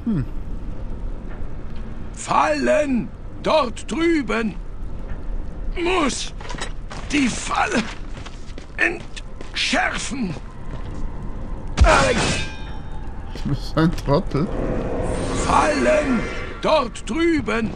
Fallen! Dort drüben! Muss die Falle entschärfen! Ich bin so ein Trottel. Fallen! Dort drüben!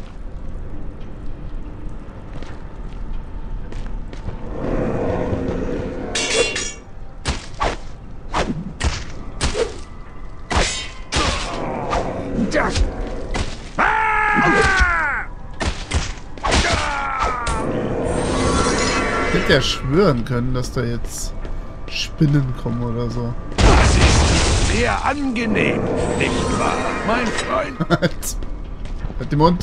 Ich hätte ja schwören können, dass da jetzt Spinnen kommen oder so. Das ist sehr angenehm, nicht wahr, mein Freund? Halt den Mund.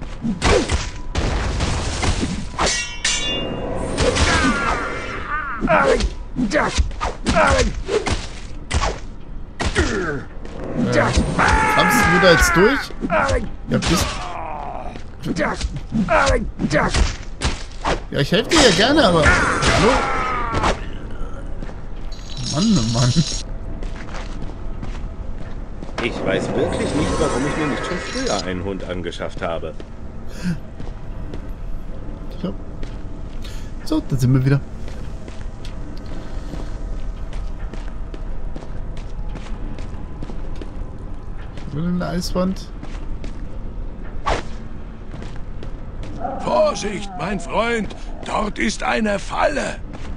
Kommst du da jetzt durch? Ja, ja, ich helfe dir ja gerne, aber... Hallo? Mann, oh Mann. Ich weiß wirklich nicht, warum ich mir nicht schon früher einen Hund angeschafft habe. So, da sind wir wieder. Wieder eine Eiswand. Vorsicht, mein Freund! Dort ist eine Falle!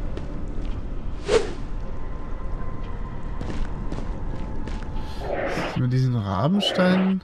Mit diesen Rabensteinen.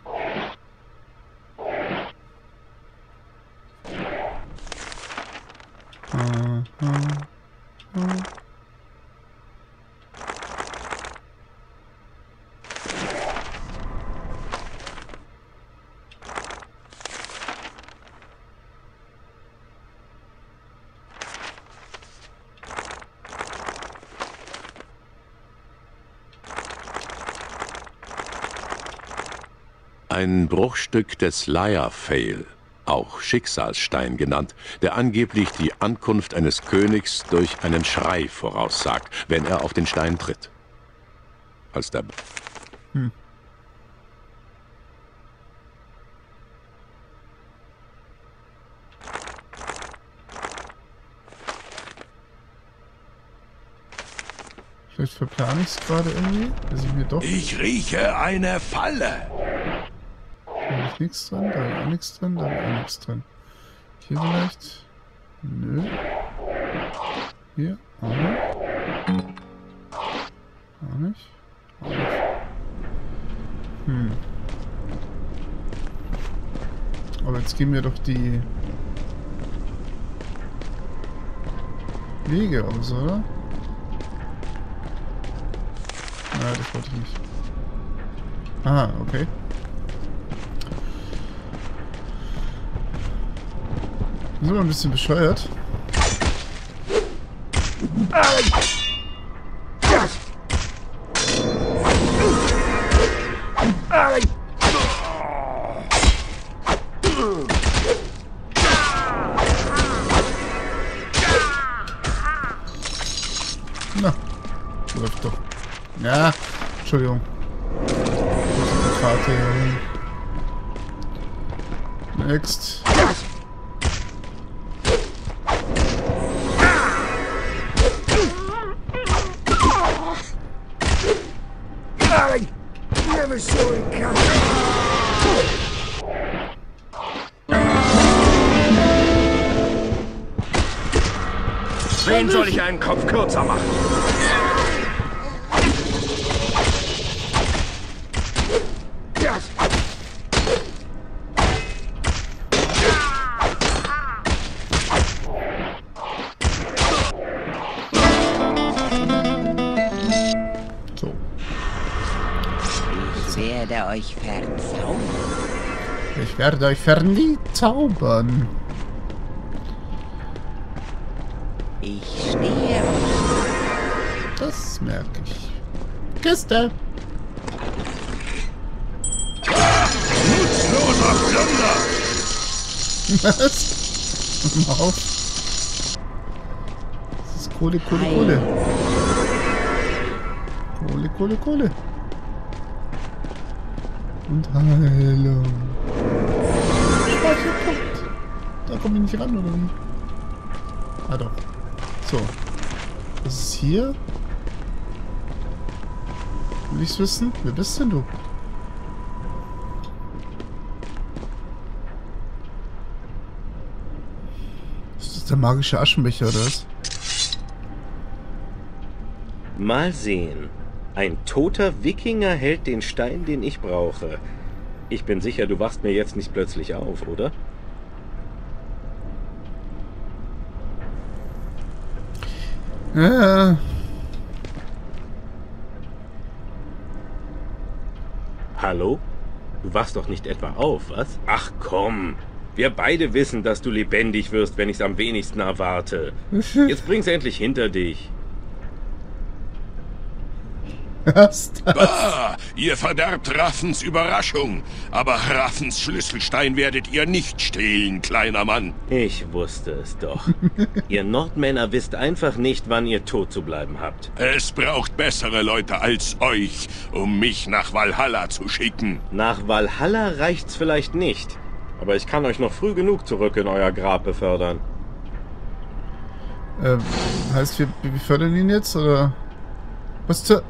Ein Bruchstück des Lyre Vale, auch Schicksalsstein genannt, der angeblich die Ankunft eines Königs durch einen Schrei voraussagt, wenn er auf den Stein tritt. Als der... Vielleicht verplane ich es gerade irgendwie, dass ich mir doch... Ich rieche eine Falle! Da habe ich nichts drin, da habe ich auch nichts drin, da habe ich auch nichts drin. Hier vielleicht? Nö. Hier? Auch nicht. Auch nicht. Auch nicht. Aber jetzt gehen wir doch die Wege aus, oder? Ah, das wollte ich nicht. Ah, okay. Das ist aber ein bisschen bescheuert. Na, läuft doch. Ja, Entschuldigung. Die Karte hier hin. Next. Never saw it coming. Wen soll ich einen Kopf kürzer machen? So. Ich werde euch verzaubern. Ich werde euch verzaubern. Ich stehe euch. Das merke ich. Kiste. Nutzloser Plunder! Was? Mal auf. Das ist Kohle, Kohle, Kohle. Kohle, Kohle, Kohle. Und Heilung. Speicherpunkt. Da komme ich nicht ran, oder wie? Ah doch. So. Was ist hier? Will ich's wissen? Wer bist denn du? Ist das der magische Aschenbecher, oder was? Mal sehen. Ein toter Wikinger hält den Stein, den ich brauche. Ich bin sicher, du wachst mir jetzt nicht plötzlich auf, oder? Ja. Hallo? Du wachst doch nicht etwa auf, was? Ach komm. Wir beide wissen, dass du lebendig wirst, wenn ich's am wenigsten erwarte. Jetzt bring's endlich hinter dich. Was das? Bah, ihr verderbt Raffens Überraschung. Aber Raffens Schlüsselstein werdet ihr nicht stehlen, kleiner Mann. Ich wusste es doch. Ihr Nordmänner wisst einfach nicht, wann ihr tot zu bleiben habt. Es braucht bessere Leute als euch, um mich nach Valhalla zu schicken. Nach Valhalla reicht's vielleicht nicht. Aber ich kann euch noch früh genug zurück in euer Grab befördern. Heißt, wir befördern ihn jetzt, oder? Was zur...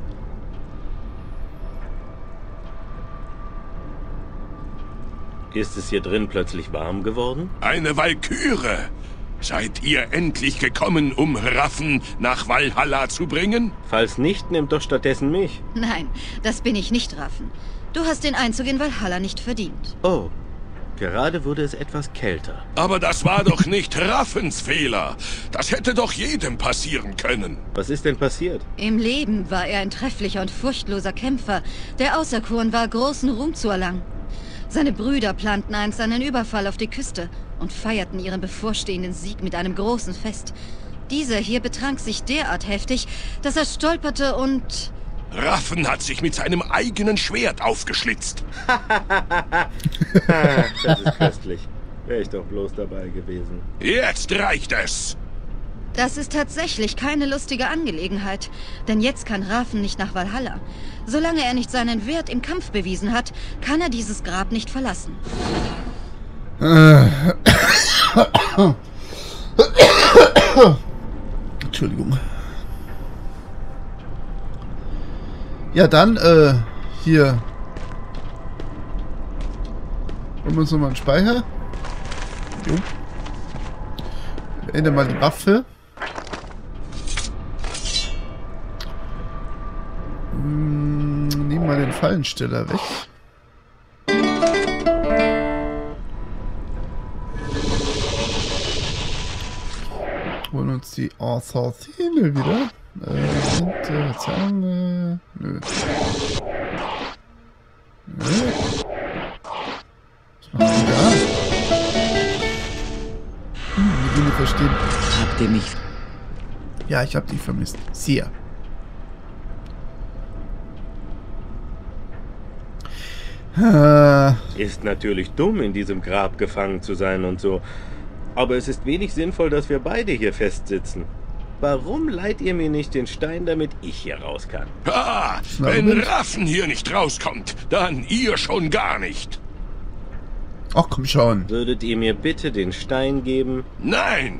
Ist es hier drin plötzlich warm geworden? Eine Walküre. Seid ihr endlich gekommen, um Raffen nach Valhalla zu bringen? Falls nicht, nehmt doch stattdessen mich. Nein, das bin ich nicht, Raffen. Du hast den Einzug in Valhalla nicht verdient. Oh, gerade wurde es etwas kälter. Aber das war doch nicht Raffens Fehler. Das hätte doch jedem passieren können. Was ist denn passiert? Im Leben war er ein trefflicher und furchtloser Kämpfer, der auserkoren war, großen Ruhm zu erlangen. Seine Brüder planten einst einen Überfall auf die Küste und feierten ihren bevorstehenden Sieg mit einem großen Fest. Dieser hier betrank sich derart heftig, dass er stolperte und... Raffen hat sich mit seinem eigenen Schwert aufgeschlitzt. Das ist köstlich. Wäre ich doch bloß dabei gewesen. Jetzt reicht es. Das ist tatsächlich keine lustige Angelegenheit, denn jetzt kann Raffen nicht nach Valhalla. Solange er nicht seinen Wert im Kampf bewiesen hat, kann er dieses Grab nicht verlassen. Entschuldigung. Ja, dann, hier. Holen wir uns nochmal einen Speicher. Jo. Beende mal die Waffe. Nehmen wir den Fallensteller weg. Holen uns die Assassine wieder. Zange. Nö. Nö. Was macht die da? Die Dinge verstehen. Habt ihr mich... Ja, ich hab die vermisst. Sehr. Ist natürlich dumm, in diesem Grab gefangen zu sein und so. Aber es ist wenig sinnvoll, dass wir beide hier festsitzen. Warum leiht ihr mir nicht den Stein, damit ich hier raus kann? Ah, wenn Raffen hier nicht rauskommt, dann ihr schon gar nicht. Ach, komm schon. Würdet ihr mir bitte den Stein geben? Nein!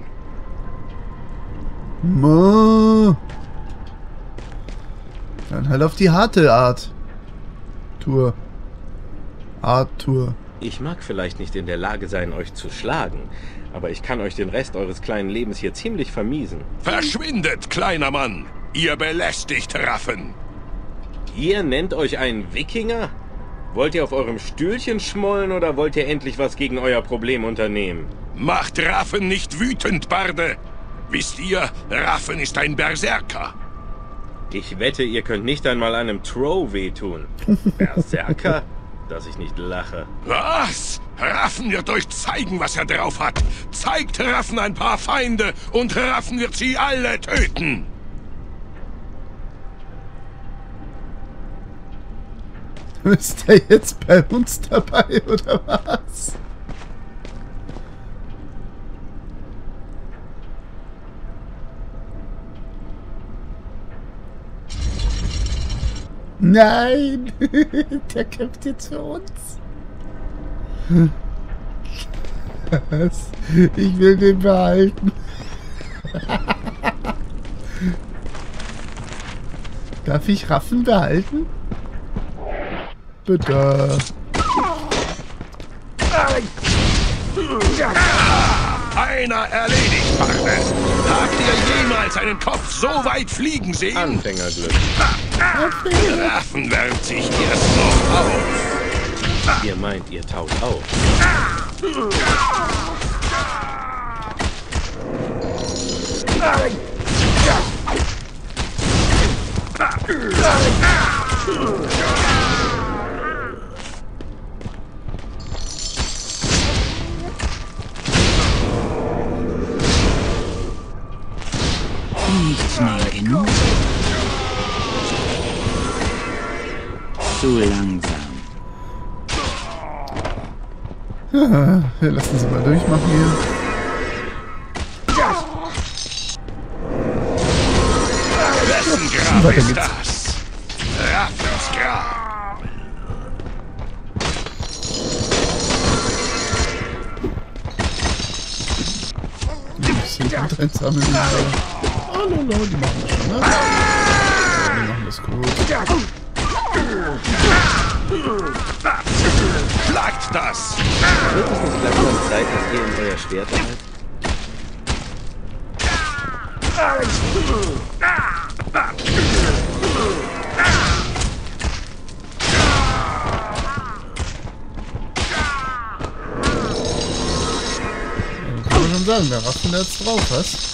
Mo. Dann halt auf die harte Art. Tour. Art-Tour. Ich mag vielleicht nicht in der Lage sein, euch zu schlagen, aber ich kann euch den Rest eures kleinen Lebens hier ziemlich vermiesen. Verschwindet, kleiner Mann! Ihr belästigt Raffen! Ihr nennt euch einen Wikinger? Wollt ihr auf eurem Stühlchen schmollen oder wollt ihr endlich was gegen euer Problem unternehmen? Macht Raffen nicht wütend, Barde! Wisst ihr, Raffen ist ein Berserker. Ich wette, ihr könnt nicht einmal einem Trow wehtun. Berserker? Dass ich nicht lache. Was? Raffen wird euch zeigen, was er drauf hat. Zeigt Raffen ein paar Feinde und Raffen wird sie alle töten. Ist der jetzt bei uns dabei, oder was? Nein! Der kämpft jetzt für uns. Was? Ich will den behalten. Darf ich Raffen behalten? Bitte. Einer erledigt, Barde. Habt ihr jemals einen Kopf so weit fliegen sehen? Anfängerglück. Raffen wärmt sich erst noch auf. Ihr meint, ihr taut auf. Nicht schnell genug. Zu langsam. Ja, wir lassen sie mal durchmachen hier. Wessen Grab Weiter ist geht's. das? Raffens Grab. Ein bisschen Blut einsammeln. Oh, no, no, die machen das schon, ne? Ja, die machen das gut. Schlagt das! Wird es nicht langsam Zeit, dass ihr in euer Schwert erhaltet? Kann man schon sagen, der Raffen, der jetzt drauf, was?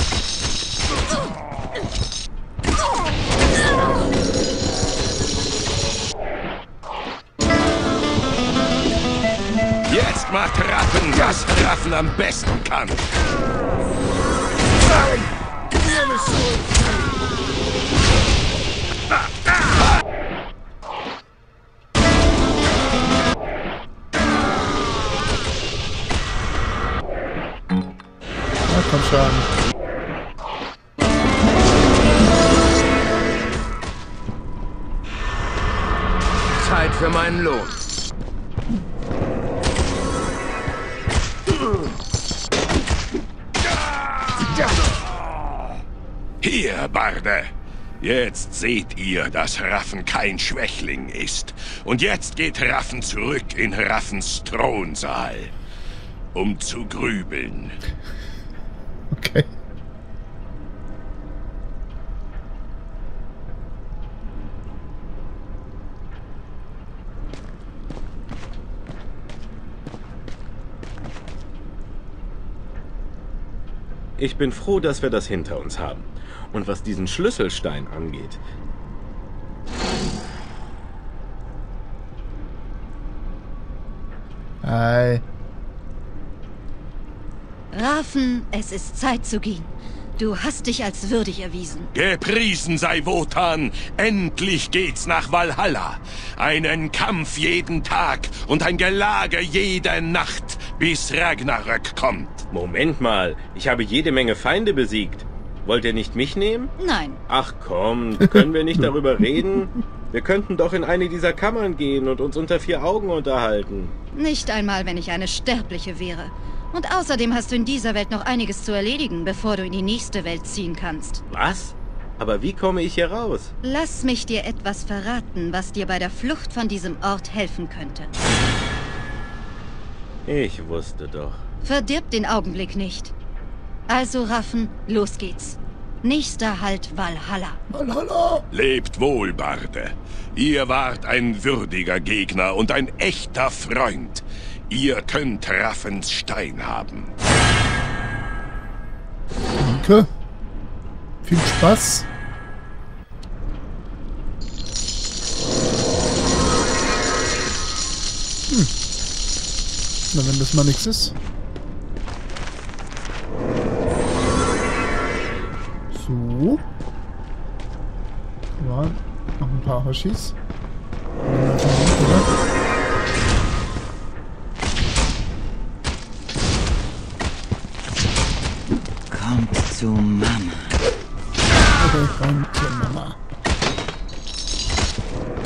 Jetzt macht Raffen, was Raffen am besten kann. Na komm schon. Zeit für meinen Lohn. Hier, Barde. Jetzt seht ihr, dass Raffen kein Schwächling ist. Und jetzt geht Raffen zurück in Raffens Thronsaal, um zu grübeln. Okay. Ich bin froh, dass wir das hinter uns haben. Und was diesen Schlüsselstein angeht, Hi. Raffen, es ist Zeit zu gehen. Du hast dich als würdig erwiesen. Gepriesen sei Wotan, endlich geht's nach Valhalla. Einen Kampf jeden Tag und ein Gelage jede Nacht, bis Ragnarök kommt. Moment mal, ich habe jede Menge Feinde besiegt. Wollt ihr nicht mich nehmen? Nein, Ach komm, können wir nicht darüber reden? Wir könnten doch in eine dieser Kammern gehen und uns unter vier Augen unterhalten. nicht einmal, wenn ich eine Sterbliche wäre. Und außerdem hast du in dieser Welt noch einiges zu erledigen, bevor du in die nächste Welt ziehen kannst. Was? Aber wie komme ich hier raus? Lass mich dir etwas verraten, was dir bei der Flucht von diesem Ort helfen könnte. Ich wusste doch. Verdirb den Augenblick nicht. Also, Raffen, los geht's. Nächster Halt Valhalla. Hallo. Lebt wohl, Barde. Ihr wart ein würdiger Gegner und ein echter Freund. Ihr könnt Raffens Stein haben. Danke. Viel Spaß. Na, wenn das mal nichts ist. So. Ja, noch ein paar Hoshis. Kommt zu Mama. Oder rein zur Mama.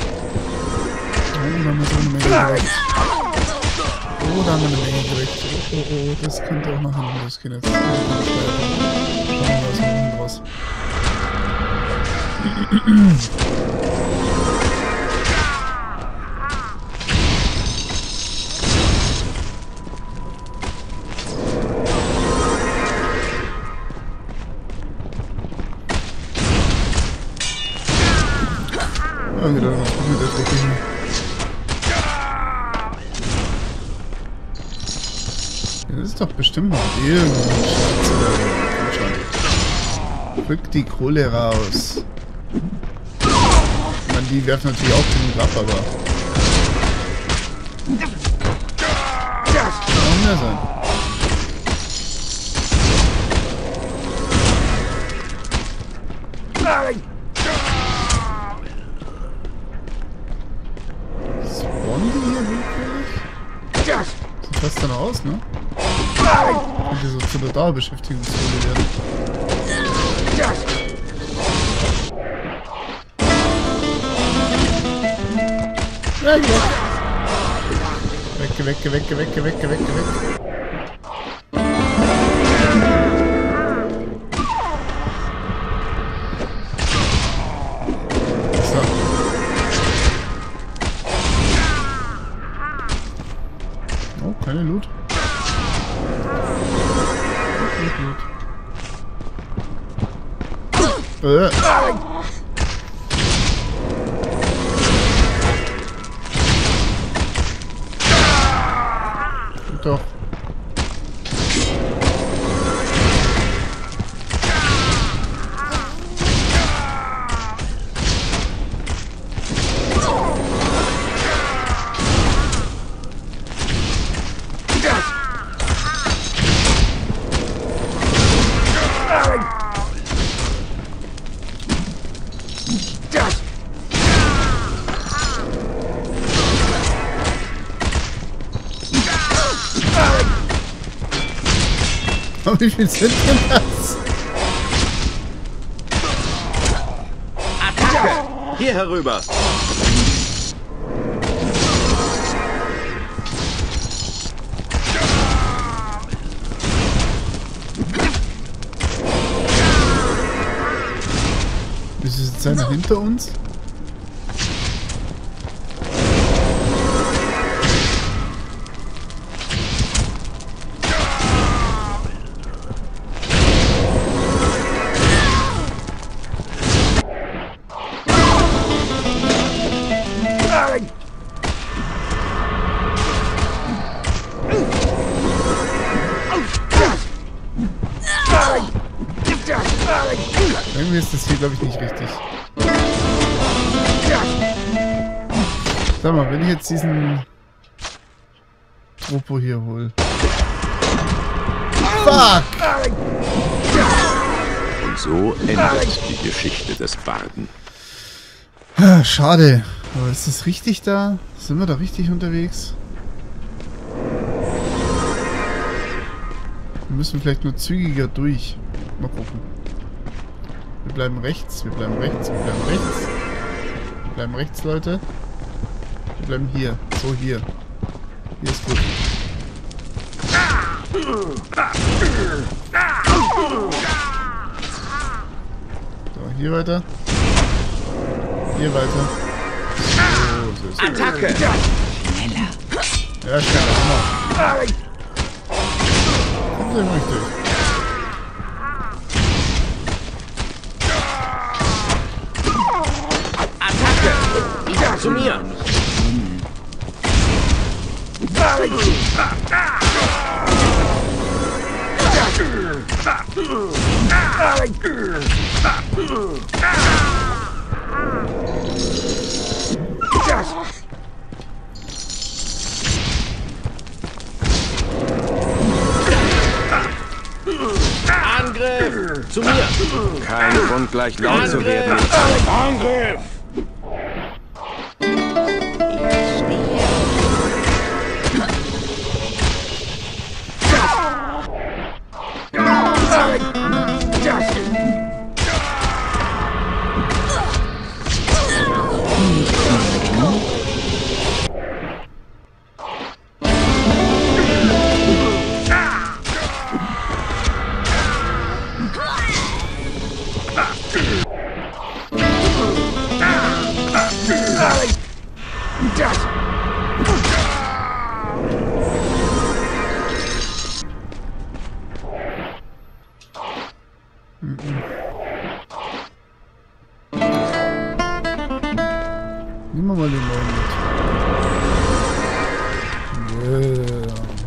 da haben wir so eine Menge gekriegt. Oh, da haben wir eine Menge gekriegt. Oh, das könnte auch nach hinten losgehen jetzt. Schauen wir mal, was wir machen draus. Ja, wieder was gut mit der Fläche hier. Ja, das ist doch bestimmt noch irgendein Schatz oder so. Komm schon. Rück die Kohle raus. Ich meine, die werfen natürlich auch genug ab, aber... Kann mehr sein. Spawnen die hier willkürlich? Sieht fast dann aus, ne? Könnte so zu der Dauerbeschäftigungszone werden. Weg. So. Oh, keine Loot. Loot. Doch. Aber wie viel sind denn das? Attacke! Hier herüber! Ist es jetzt einer hinter uns? Irgendwie ist das hier, glaube ich, nicht richtig. Sag mal, wenn ich jetzt diesen Tropo hier hole. Fuck! Und so endet die Geschichte des Barden. Schade. Aber ist das richtig da? Sind wir da richtig unterwegs? Wir müssen vielleicht nur zügiger durch. Mal gucken. Wir bleiben rechts, wir bleiben rechts, wir bleiben rechts. Wir bleiben rechts, Leute. Wir bleiben hier. So, hier. Hier ist gut. So, hier weiter. Hier weiter. So ist es. Attacke! Schneller. Ja, schneller, genau. Kommt ihr ruhig durch. Attacke! Zu mir! Angriff! Zu mir! Kein Grund, gleich laut zu werden. Angriff! Nehmen wir mal den neuen mit. Yeah.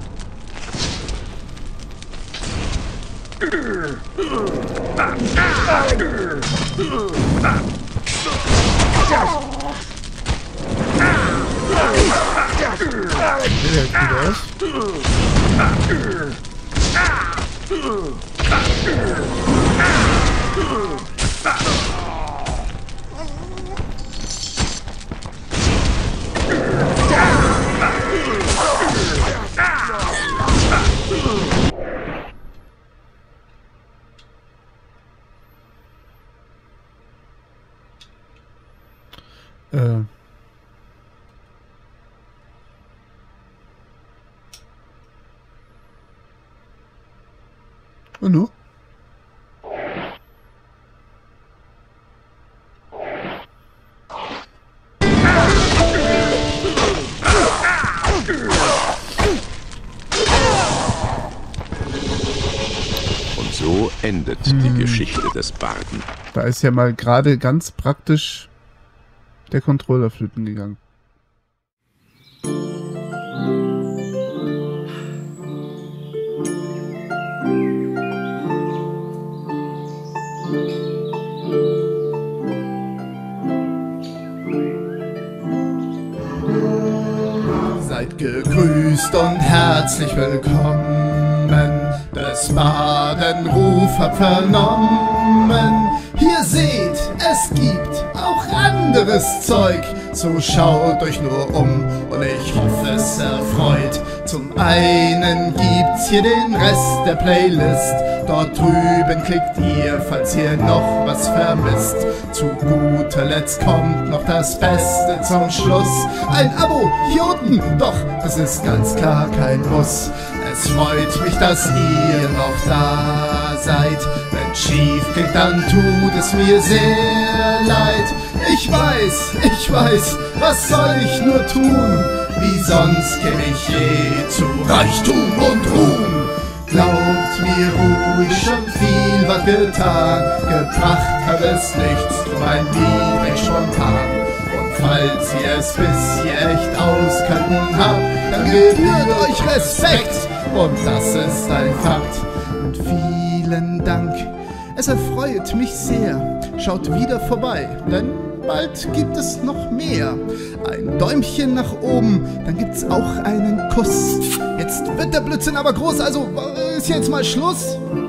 Der hält gut aus. Und nu? Und so endet die Geschichte des Barden. Da ist ja mal gerade ganz praktisch der Controller flöten gegangen. Seid gegrüßt und herzlich willkommen. Des Barden Ruf hab vernommen. Hier seht, es gibt auch anderes Zeug. So schaut euch nur um und ich hoffe es erfreut. Zum einen gibt's hier den Rest der Playlist. Dort drüben klickt ihr, falls ihr noch was vermisst. Zu guter Letzt kommt noch das Beste zum Schluss. Ein Abo hier unten, doch das ist ganz klar kein Muss. Es freut mich, dass ihr noch da seid. Wenn schief geht, dann tut es mir sehr leid. Ich weiß, was soll ich nur tun? Wie sonst käme ich je zu Reichtum und Ruhm. Glaubt mir ruhig, schon viel was getan. Gebracht hat es nichts, drum ein Lied recht spontan. Und falls ihr es bis hier echt auskanten habt, dann gebührt euch Respekt. Und das ist ein Fakt. Und vielen Dank, es erfreut mich sehr. Schaut wieder vorbei, denn bald gibt es noch mehr. Ein Däumchen nach oben, dann gibt's auch einen Kuss. Jetzt wird der Blödsinn aber groß, also ist jetzt mal Schluss.